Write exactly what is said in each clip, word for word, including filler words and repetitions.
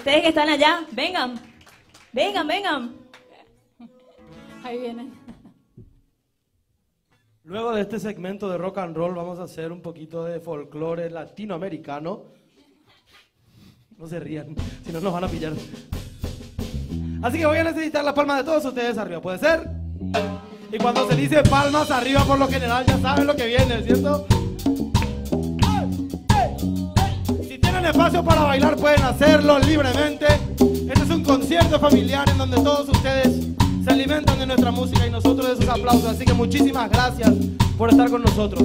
Ustedes que están allá, vengan, vengan, vengan. Ahí vienen. Luego de este segmento de rock and roll vamos a hacer un poquito de folclore latinoamericano. No se rían, si no nos van a pillar. Así que voy a necesitar las palmas de todos ustedes arriba, ¿puede ser? Y cuando se dice palmas arriba por lo general ya saben lo que viene, ¿cierto? Si tienen espacio para bailar pueden hacerlo libremente. Este es un concierto familiar en donde todos ustedes se alimentan de nuestra música y nosotros de sus aplausos. Así que muchísimas gracias por estar con nosotros.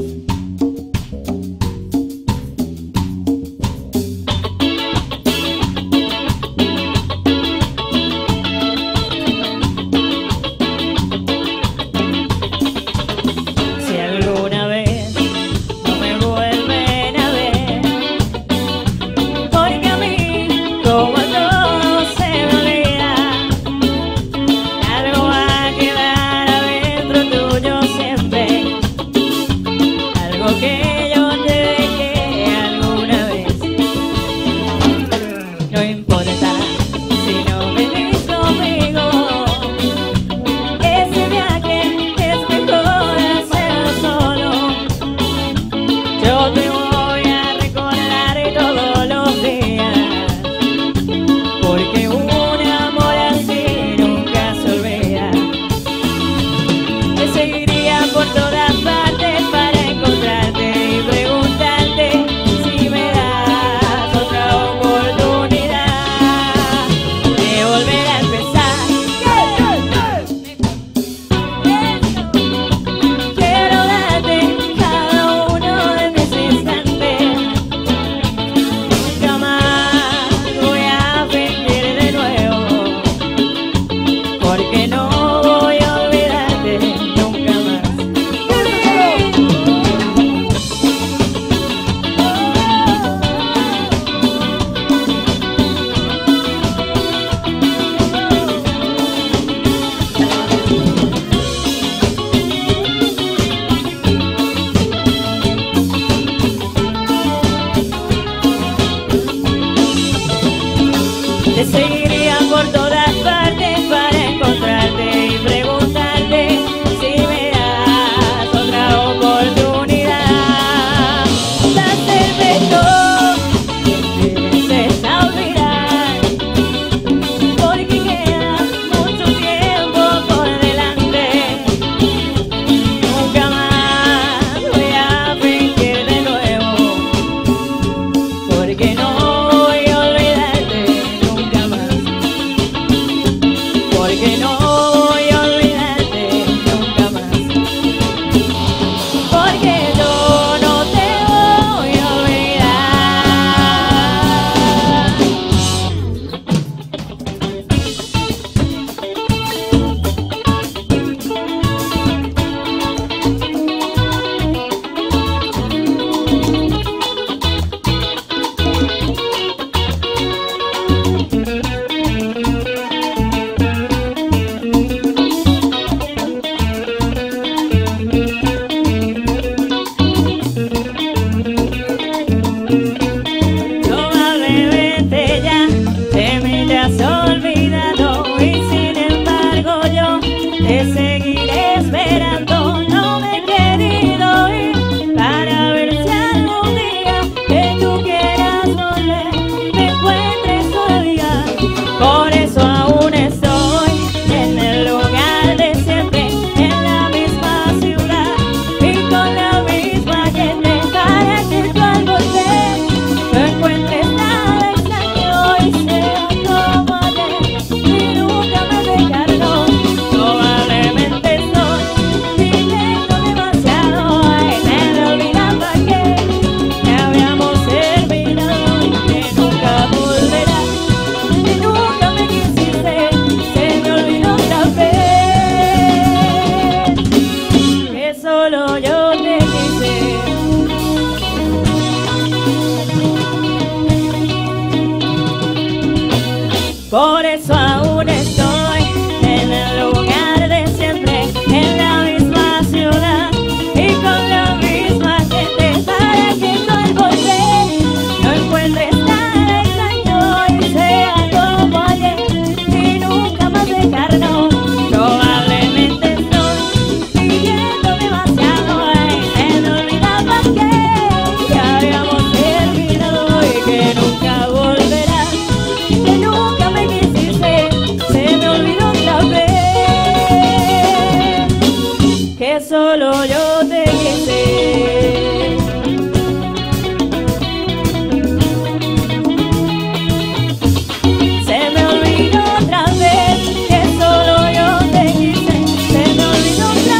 Porque no voy a olvidarte nunca más. que solo yo te quise. Se me olvidó otra vez que solo yo te quise. Se me olvidó otra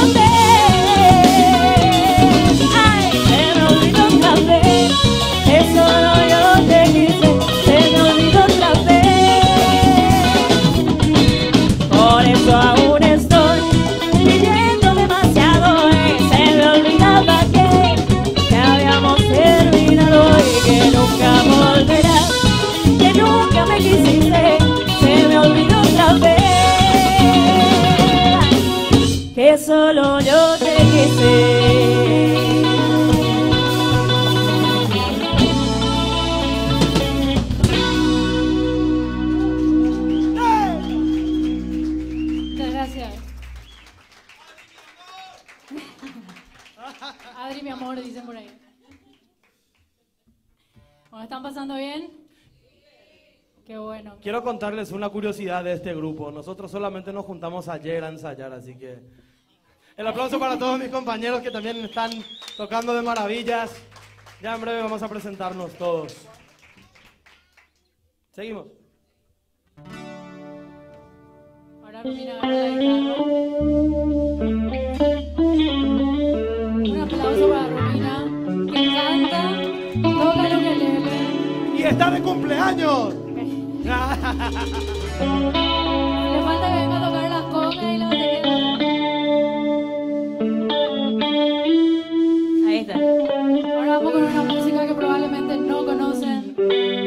vez. Ay, se me olvidó otra vez que solo yo te quise. Se me olvidó otra vez. Por eso aún estoy viviendo demasiado. eh. Se me olvidaba que, que habíamos terminado y que nunca volverás, que nunca me quisiste. Se me olvidó otra vez que solo yo te quise. Muchas gracias. Adri, mi amor, dicen por ahí. ¿Cómo están pasando bien? Qué bueno. Quiero contarles una curiosidad de este grupo. Nosotros solamente nos juntamos ayer a ensayar, así que el aplauso para todos mis compañeros que también están tocando de maravillas. Ya en breve vamos a presentarnos todos. Seguimos. Ahora Romina agarra la guitarra. Un aplauso para Romina, que canta, toca lo que lele. ¡Y está de cumpleaños! Le falta que venga a tocar las congas y la batería. Ahí está. Ahora vamos con una música que probablemente no conocen.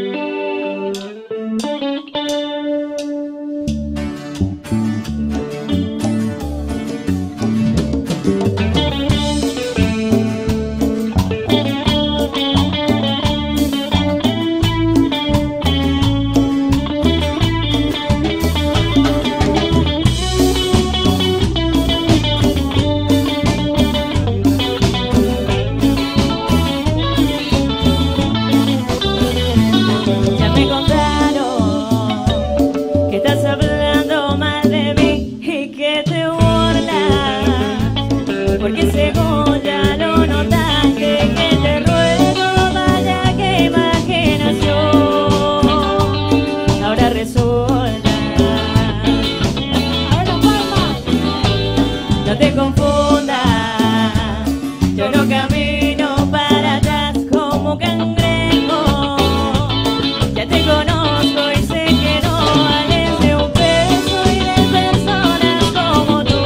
Ya me contaron que estás hablando mal de mí y que te burlas, porque según ya lo notaste, que te ruego, vaya que imaginación. Ahora resulta, Ahora las palmas. no te confundas, yo no camino para atrás como cangrejo. Ya te conozco y sé que no vales de un peso y de personas como tú.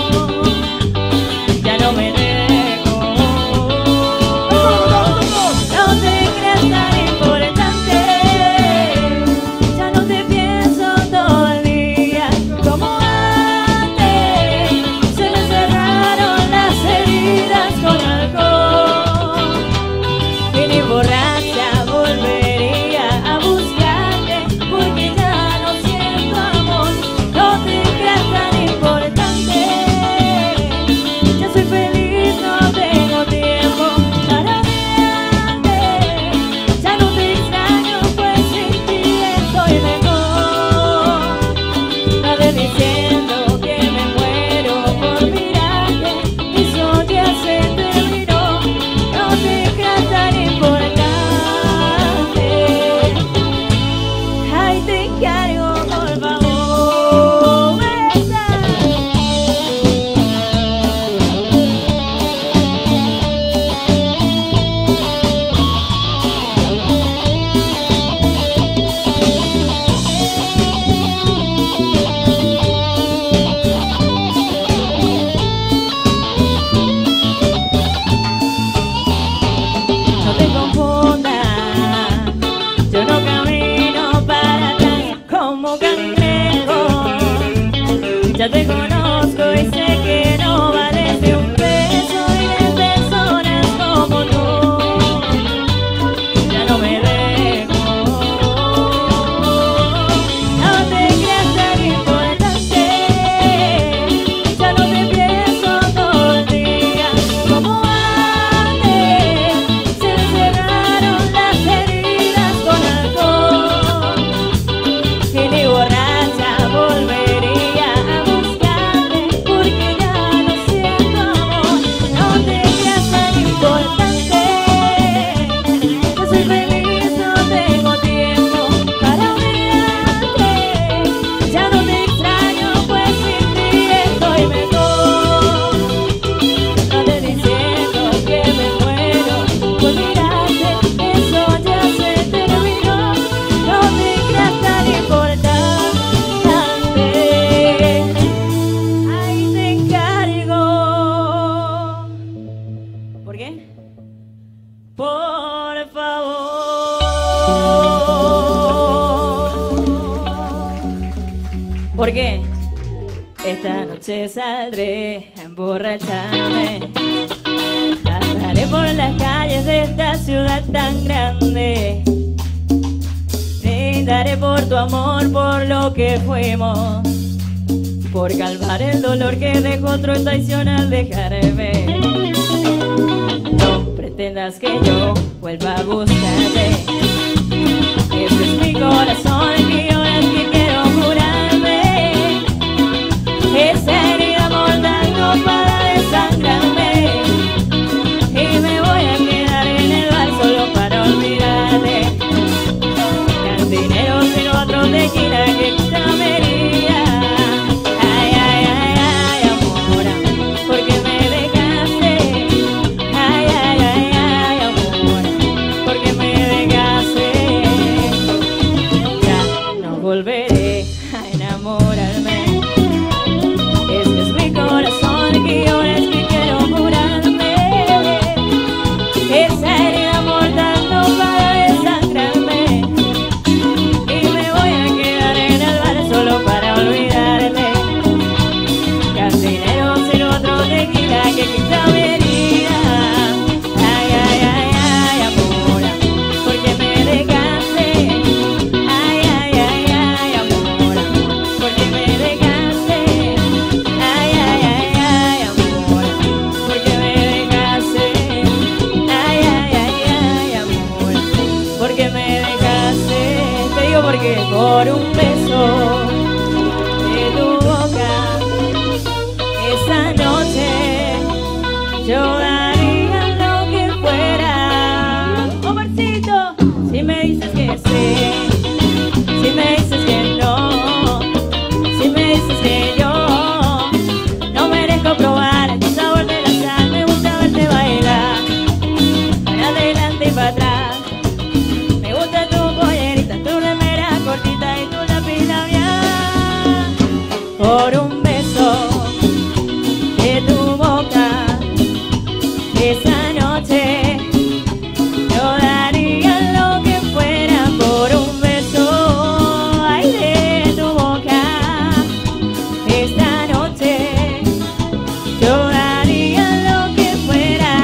Ya no me dejo. No te creas tan importante. Ya no te pienso todo el día como antes. Se me cerraron Porque esta noche saldré a emborracharme. Pasaré por las calles de esta ciudad tan grande. Brindaré por tu amor, por lo que fuimos, por calmar el dolor que dejó otro traición al dejarme. No pretendas que yo vuelva a buscarte. Este es mi corazón y ahora es que quiero curarme. Esa herida mortal no para desangrarme. Y me voy a quedar en el bar solo para olvidarte. Cantinero sin otro tequila que quita mi herida. Ay, ay, ay, ay, amor, porque me dejaste. Ay, ay, ay, ay, amor, porque me dejaste. Ya no volveré a enamorarme. Este es mi corazón y ahora es que quiero curarme. Esa herida mortal no para desangrarme. Y me voy a quedar en el bar solo para olvidarte. Cantinero sin otro tequila que quita mi herida. Ay, ay, ay, ay, amor, porque me dejaste. Ay, ay, ay, ay, amor, porque me dejaste. Ay, ay, ay, ay, amor, porque me dejaste. Ay, ay, ay, ay, amor, porque me dejaste. Te digo porque por un beso de tu boca esa noche yo daría lo que fuera. Omarcito, si me dices que sí, si me dices que no, si me dices que yo no merezco probar tu sabor de la sal. Me gusta verte bailar para adelante y para atrás. Me gusta tu pollerita, tu remera cortita y tu lápiz labial. Por un beso de tu boca esa noche yo daría lo que fuera por un beso. Ay, de tu boca esta noche yo daría lo que fuera.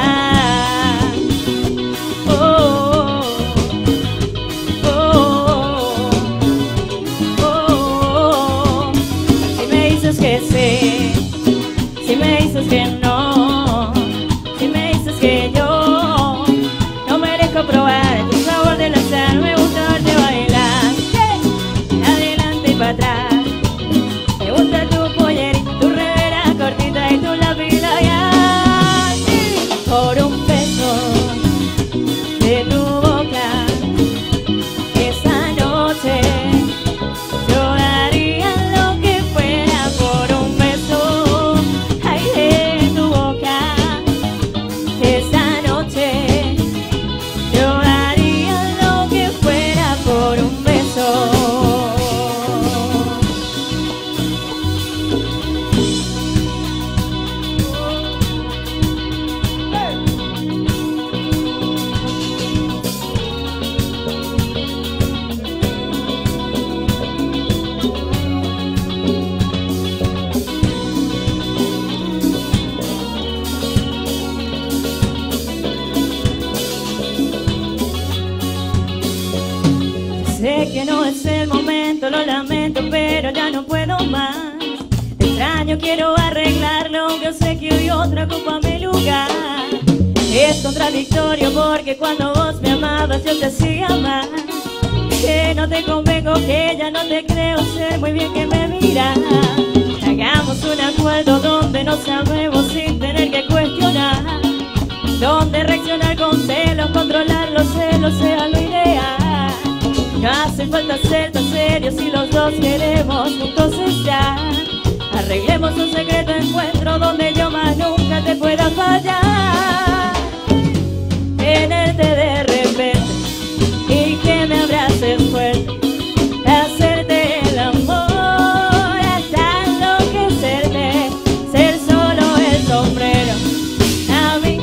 Oh, oh, oh, oh, oh. Si me dices que sí, si me dices que no, si me dices que yo no merezco probar tu sabor de la sal. Me gusta verte bailar adelante y para atrás. Me gusta tu pollerita, tu remera cortita y tu lápiz labial. Por un beso de tu boca esa noche yo daría lo que fuera por un beso. Ay, de tu boca esa noche yo daría lo que fuera por un beso. Sé que no es el momento, lo lamento, pero ya no puedo más. Te extraño, quiero arreglarlo, aunque sé que hoy otra ocupa mi lugar. Es contradictorio porque cuando vos me amabas yo te hacía mal. Que no te convengo, que ya no te creo, sé muy bien que me miras. Hagamos un acuerdo donde nos amemos sin tener que cuestionar, donde reaccionar con celos, controlar los celos sea lo ideal. No hace falta ser tan serios si los dos queremos juntos estar. Arreglemos un secreto encuentro donde yo más nunca te pueda fallar. Tenerte de repente y que me abraces fuerte, hacerte el amor hasta enloquecerte, ser solo el sombrero a mí,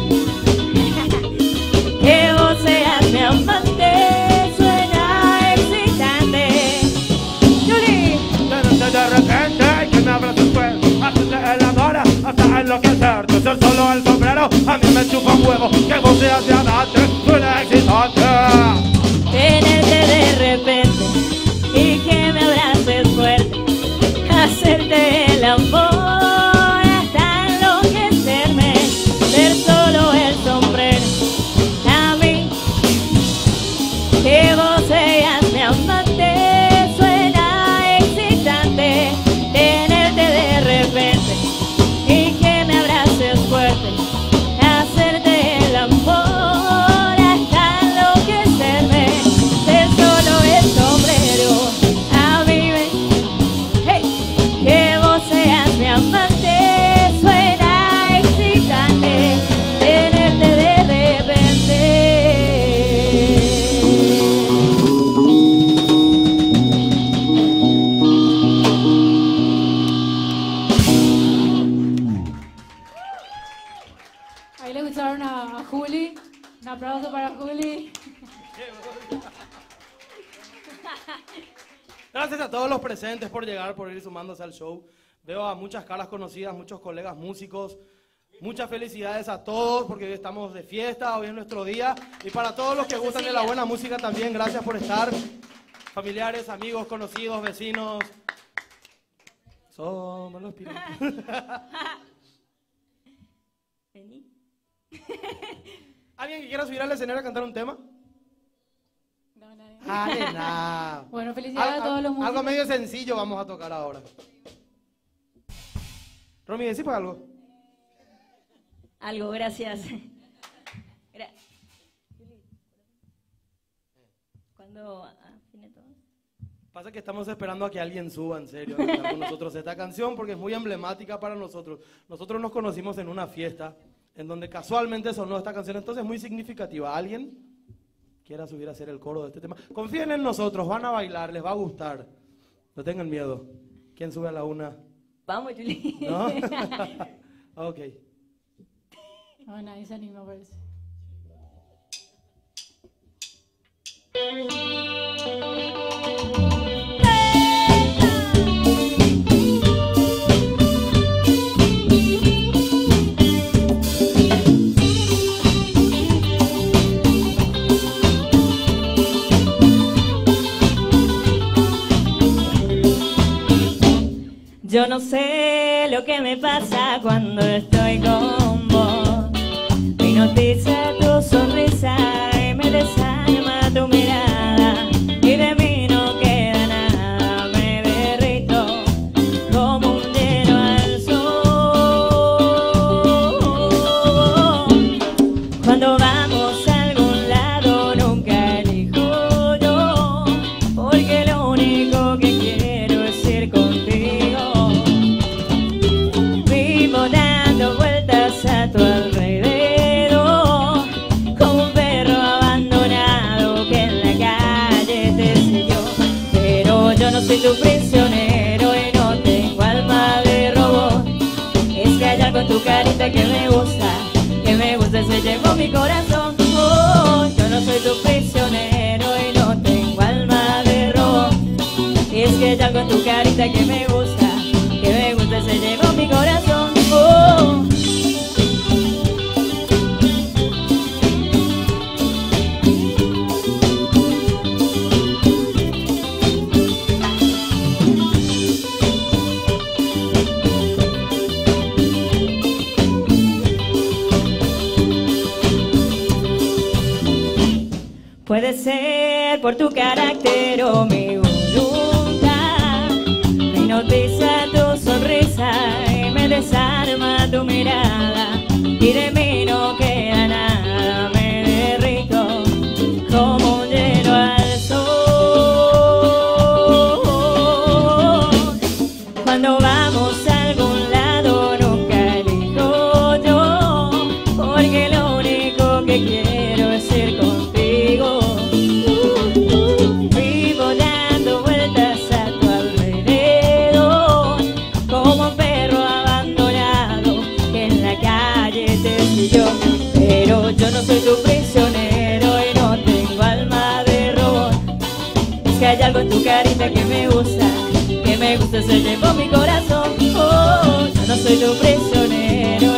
que vos seas mi amante, suena excitante. Julie. enloquecerte, ser solo el sombrero. A mí me chupa un huevo que vos seas diamante, tú eres excitante. Tenerte de repente y que me abraces fuerte, hacerte el amor hasta enloquecerme, ser solo el sombrero. A mí que vos seas mi amante suena excitante. Tenerte de repente y que me abraces fuerte, hacerte el amor hasta enloquecerme, ser solo el sombrero. A mí me, hey, que vos seas mi amante suena excitante. Tenerte de repente. Ahí le escucharon a, a Juli. Un aplauso para Juli. Gracias a todos los presentes por llegar, por ir sumándose al show. Veo a muchas caras conocidas, muchos colegas músicos. Muchas felicidades a todos porque hoy estamos de fiesta, hoy es nuestro día. Y para todos los que gustan de la buena música también, gracias por estar. Familiares, amigos, conocidos, vecinos. Somos los piratas. Vení. ¿Alguien que quiera subir al escenario a cantar un tema? No, nadie. Dale, nada. Bueno, felicidades a todos los músicos. Algo medio sencillo vamos a tocar ahora. Romy, ¿decís para algo? Algo, gracias. Gra- ¿Cuándo afine todo? Pasa que estamos esperando a que alguien suba, en serio, a cantar con nosotros esta canción porque es muy emblemática para nosotros. Nosotros nos conocimos en una fiesta en donde casualmente sonó esta canción, entonces es muy significativa. ¿Alguien quiera subir a hacer el coro de este tema? Confíen en nosotros, van a bailar, les va a gustar. No tengan miedo. ¿Quién sube a la una? Vamos, Juli. ¿No? Ok. No, nadie se anima, parece. Yo no sé lo que me pasa cuando estoy con vos. Me hipnotiza tu sonrisa y me desarma tu mirada. Y de mí no queda nada, me derrito como un hielo al sol. Cuando vamos a algún lado nunca elijo yo, porque lo único que quiero es ir contigo. Vivo dando vueltas a tu alrededor, como un perro abandonado que en la calle te siguió. Pero yo no soy tu prisionero y no tengo alma de robot. Es que hay algo en tu carita que me gusta, que me gusta, se llevó mi corazón. Oh, yo no soy tu prisionero y no tengo alma de robot. Es que hay algo en tu carita que me gusta, que me gusta, se llevó mi corazón. Oh. Puede ser por tu carácter o mi voluntad, me hipnotiza tu sonrisa y me desarma tu mirada. Y de mí no queda nada, me derrito como un hielo al sol. Cuando vamos a algún lado nunca elijo yo, porque lo único que quiero es ir contigo. Vivo dando vueltas a tu alrededor, como un perro abandonado que en la calle te siguió. Pero yo no soy tu prisionero y no tengo alma de robot. Es que hay algo en tu carita que me gusta, que me gusta, se llevó mi corazón. Oh, yo no soy tu prisionero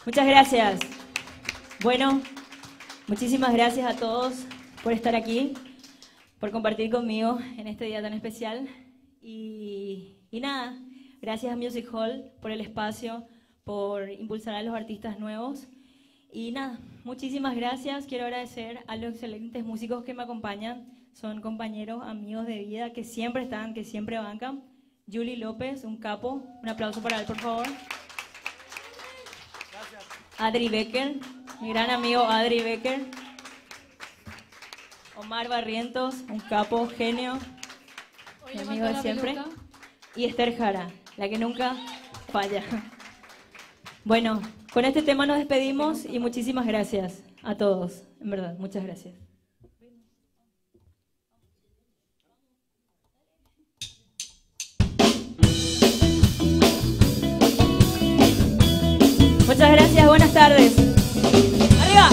Muchas gracias. Bueno, muchísimas gracias a todos por estar aquí, por compartir conmigo en este día tan especial. Y, y nada, gracias a Music Hall por el espacio, por impulsar a los artistas nuevos. Y nada, muchísimas gracias. Quiero agradecer a los excelentes músicos que me acompañan. Son compañeros, amigos de vida que siempre están, que siempre bancan. Juli López, un capo. Un aplauso para él, por favor. Gracias. Adri Becker, mi gran amigo Adri Becker. Omar Barrientos, un capo, genio, mi amigo de siempre. Y Esther Jara, la que nunca falla. Bueno, con este tema nos despedimos y muchísimas gracias a todos. En verdad, muchas gracias. Muchas gracias, buenas tardes. ¡Arriba!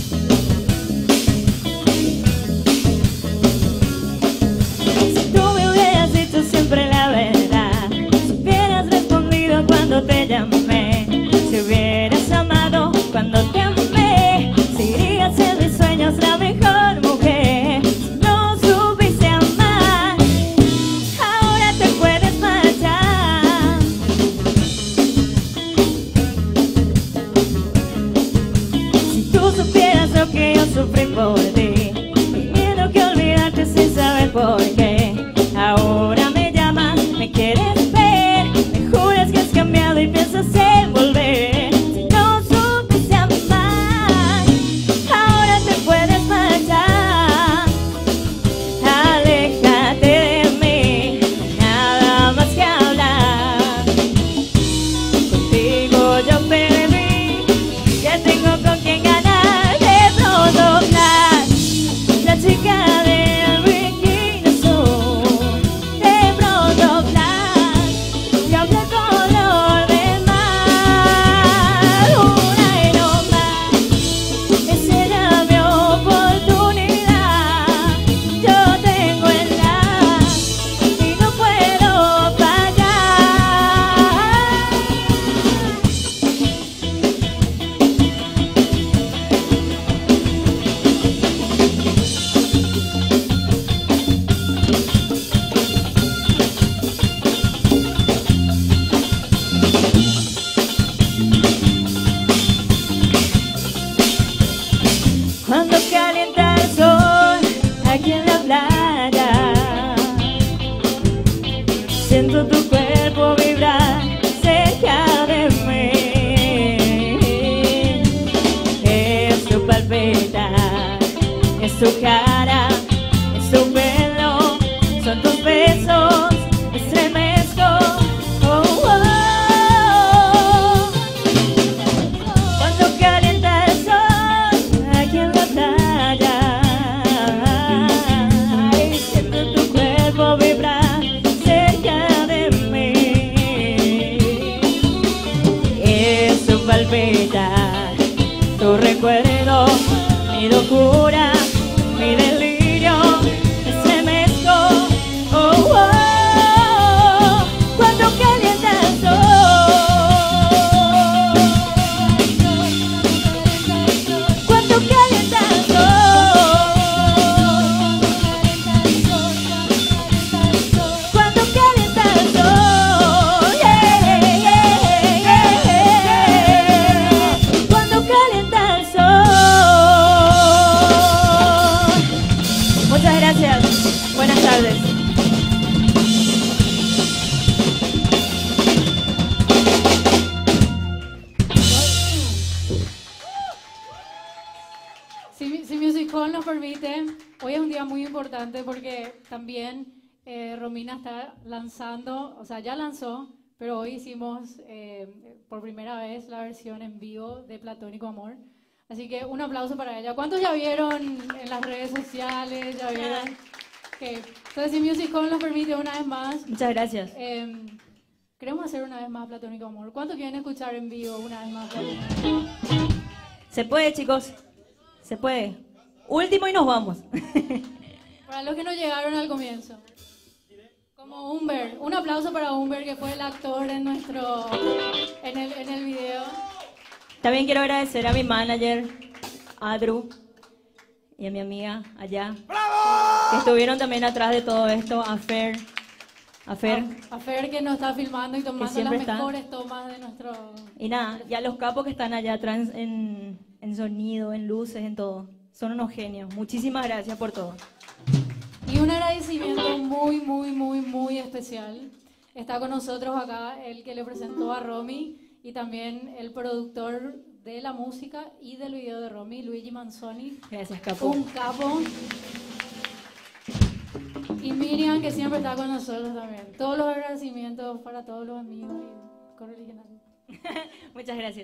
Si tú me hubieras dicho siempre la verdad, si hubieras respondido cuando te llamé, si hubieras amado cuando te amé, serías en mis sueños la mejor mujer. Si no supiste amar, ahora te puedes marchar. Si tú supieras lo que yo sufrí por ti, pidiendo que olvidarte sin saber por qué, ahora me llamas, me quieres ver, me juras que has cambiado y piensas en volver. Si no supiste amar, ahora te puedes marchar. Aléjate de mí, nada más que hablar. Contigo yo perdí, ya tengo con quien ganar. De pronto Flash, la chica del bikini azul. De pronto Flash, yo hablé color de mar. Una y no más, esa era mi oportunidad. Yo tengo el as y no puedo fallar. Cuando calienta el sol aquí en la playa, siento tu cuerpo vibrar cerca de mí. Es tu palpitar, es tu cara, es tu pelo, son tus besos, estremezco. Oh, oh. Cuando calienta el sol aquí en la playa, ay, siento tu cuerpo vibrar cerca de mí. Es tu palpitar, tu recuerdo, mi locura, mi delirio, estremezco. Oh, oh, cuando calienta el sol, cuando calienta el sol, cuando calienta el sol, yeah, yeah, yeah, cuando calienta el sol. Muchas gracias, buenas tardes. Si, si Music Hall nos permite, hoy es un día muy importante porque también eh, Romina está lanzando, o sea, ya lanzó, pero hoy hicimos eh, por primera vez la versión en vivo de Platónico Amor. Así que un aplauso para ella. ¿Cuántos ya vieron en las redes sociales? ¿Ya vieron? Okay. Entonces, si Music Hall nos permite una vez más, Muchas gracias. eh, queremos hacer una vez más Platónico Amor. ¿Cuántos quieren escuchar en vivo una vez más Platónico Amor? Se puede, chicos. Se puede. Último y nos vamos. Para los que no llegaron al comienzo. Como Humber. Un aplauso para Humber, que fue el actor en nuestro en el, en el video. También quiero agradecer a mi manager, Adru, y a mi amiga allá, que estuvieron también atrás de todo esto, a Fer, a Fer. A, a Fer que nos está filmando y tomando las siempre está. mejores tomas de nuestro... Y nada, y a los capos que están allá atrás en, en sonido, en luces, en todo. Son unos genios. Muchísimas gracias por todo. Y un agradecimiento muy, muy, muy, muy especial. Está con nosotros acá el que le presentó a Romy y también el productor de la música y del video de Romy, Luigi Manzoni. Gracias, capo. Un capo. Y Miriam, que siempre está con nosotros también. Todos los agradecimientos para todos los amigos y Coro Original. Muchas gracias.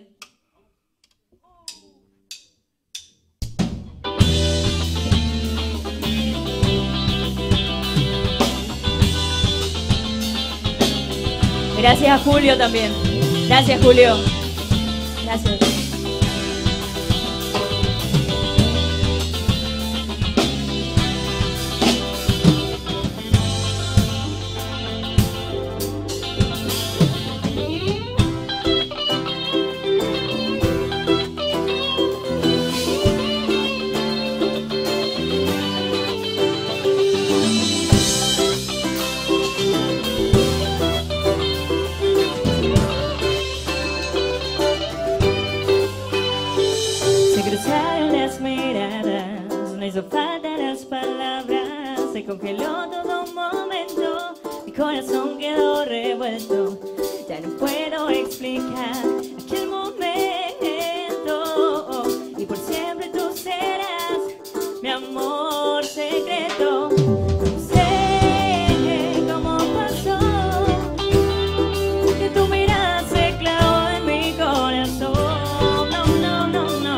Gracias a Julio también. Gracias, Julio. Gracias. hizo falta las palabras, se congeló todo un momento, mi corazón quedó revuelto, ya no puedo explicar aquel momento, y por siempre tú serás mi amor secreto. No sé cómo pasó, que tu mirada se clavó en mi corazón, no, no, no, no,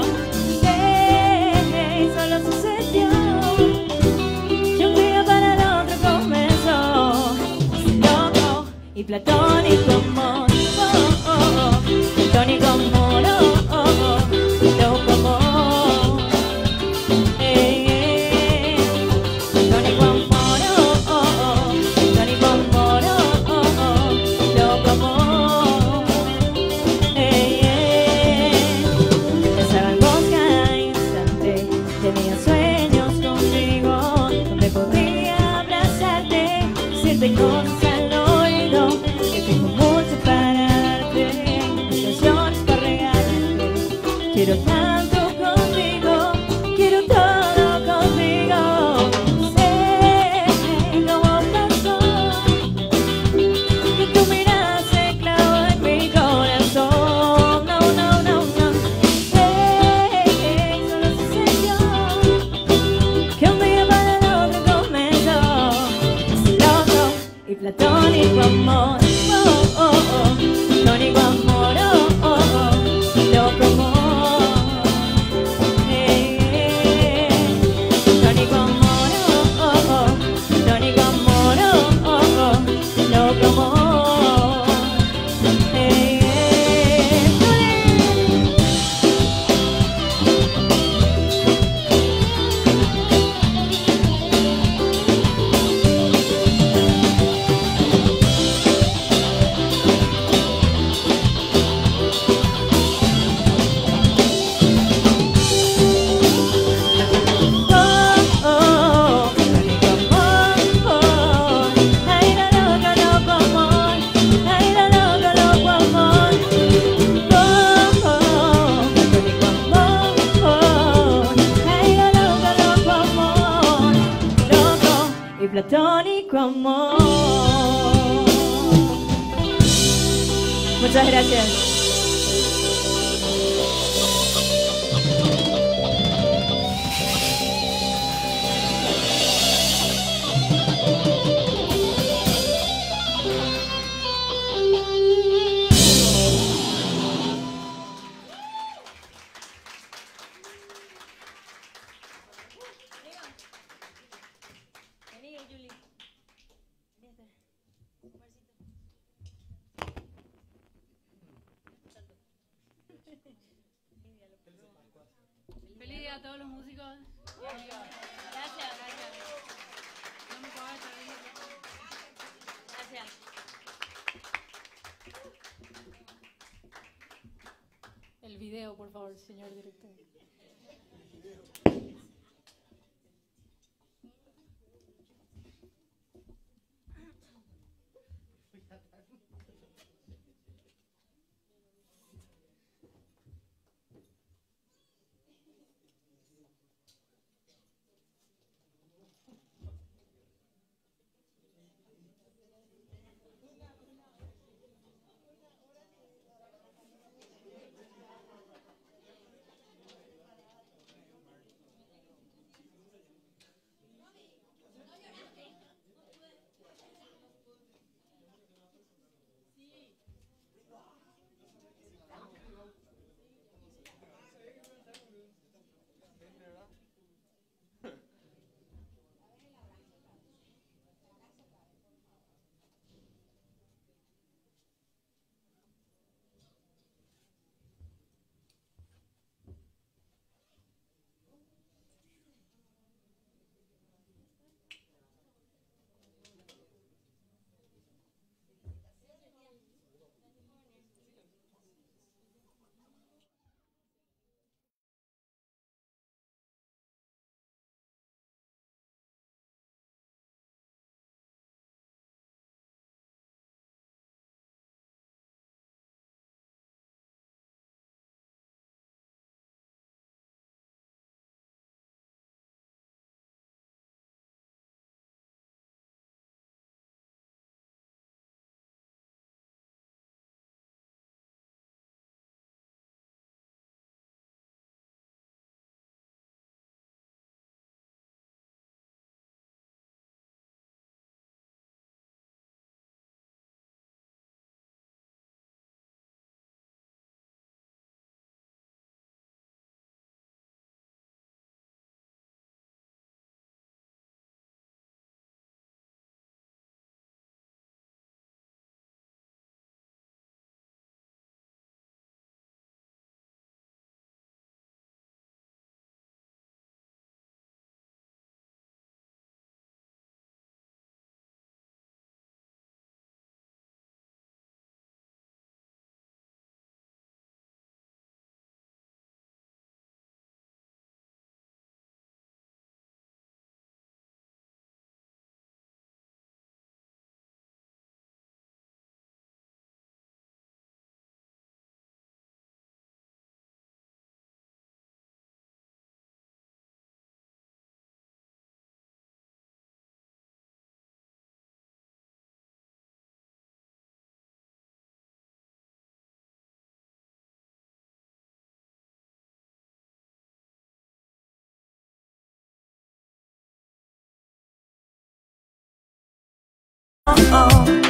sé, solo sucedió, que un día para el otro comenzó, loco y platónico amor, oh, oh, oh, platónico amor, oh, oh, oh, loco amor, eh, eh, platónico amor, oh, oh, oh, platónico amor, oh, oh, oh, loco amor, eh, eh, pensaba en vos cada instante, tenía sueños contigo, donde podría abrazarte, decirte cosas al oído, que tengo mucho para darte, canciones para regalarte, quiero tanto contigo, quiero todo contigo, sé cómo pasó, que tu mirada se clavó en mi corazón, no, no, no, no, sé, solo sucedió, que un día para el otro comenzó, ese loco y platónico amor, oh, oh, oh, platónico amor, oh, oh, oh, loco amor, eh, eh, platónico amor, oh, oh, oh, platónico amor, oh, oh, oh, loco amor, eh, eh, oh, oh, platónico amor, oh, ay, la loca, loco amor, ay, la loca, loco amor, oh, oh, platónico amor, oh, ay, la loca, loco amor, loco y platónico amor. Muchas gracias. Feliz día a todos los músicos. Gracias, gracias. No me puedo estar ahí. Gracias. El el video, por favor, señor director. oh, oh.